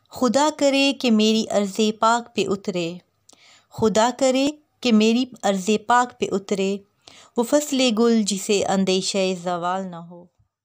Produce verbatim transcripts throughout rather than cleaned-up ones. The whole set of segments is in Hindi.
खुदा करे कि मेरी अर्ज़े पाक पे उतरे, खुदा करे कि मेरी अर्ज़े पाक पे उतरे, वो फसले गुल जिसे अंदेशा ज़वाल ना हो।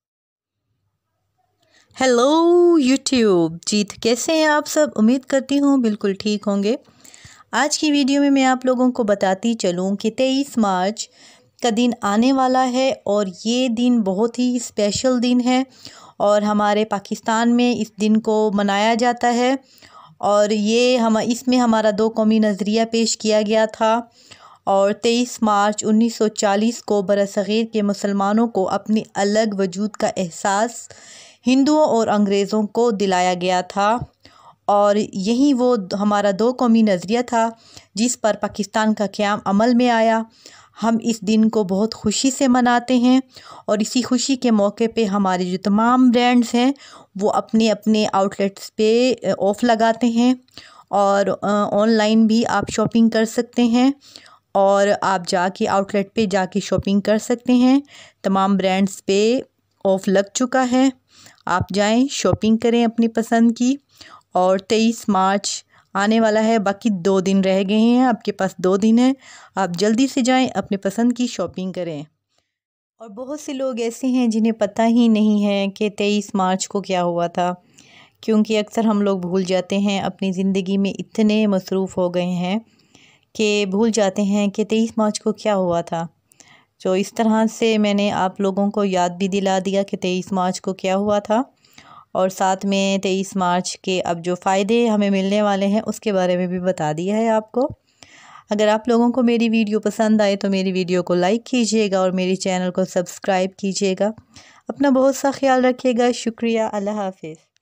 हेलो यूट्यूब जी, तो कैसे हैं आप सब? उम्मीद करती हूँ बिल्कुल ठीक होंगे। आज की वीडियो में मैं आप लोगों को बताती चलूँ कि तेईस मार्च का दिन आने वाला है और ये दिन बहुत ही स्पेशल दिन है और हमारे पाकिस्तान में इस दिन को मनाया जाता है। और ये हम इसमें हमारा दो कौमी नज़रिया पेश किया गया था और तेईस मार्च उन्नीस सौ चालीस को बरसग़ीर के मुसलमानों को अपनी अलग वजूद का एहसास हिंदुओं और अंग्रेज़ों को दिलाया गया था। और यही वो हमारा दो कौमी नज़रिया था जिस पर पाकिस्तान का क़याम अमल में आया। हम इस दिन को बहुत खुशी से मनाते हैं और इसी खुशी के मौके पे हमारे जो तमाम ब्रांड्स हैं वो अपने अपने आउटलेट्स पे ऑफ़ लगाते हैं और ऑनलाइन भी आप शॉपिंग कर सकते हैं और आप जाके आउटलेट पे जाके शॉपिंग कर सकते हैं। तमाम ब्रांड्स पे ऑफ़ लग चुका है, आप जाएं शॉपिंग करें अपनी पसंद की। और तेईस मार्च आने वाला है, बाकी दो दिन रह गए हैं, आपके पास दो दिन है, आप जल्दी से जाएं अपने पसंद की शॉपिंग करें। और बहुत से लोग ऐसे हैं जिन्हें पता ही नहीं है कि तेईस मार्च को क्या हुआ था, क्योंकि अक्सर हम लोग भूल जाते हैं, अपनी ज़िंदगी में इतने मसरूफ़ हो गए हैं कि भूल जाते हैं कि तेईस मार्च को क्या हुआ था। तो इस तरह से मैंने आप लोगों को याद भी दिला दिया कि तेईस मार्च को क्या हुआ था और साथ में तेईस मार्च के अब जो फ़ायदे हमें मिलने वाले हैं उसके बारे में भी बता दिया है आपको। अगर आप लोगों को मेरी वीडियो पसंद आए तो मेरी वीडियो को लाइक कीजिएगा और मेरी चैनल को सब्सक्राइब कीजिएगा। अपना बहुत सा ख्याल रखिएगा। शुक्रिया। अल्लाह हाफ़िज़।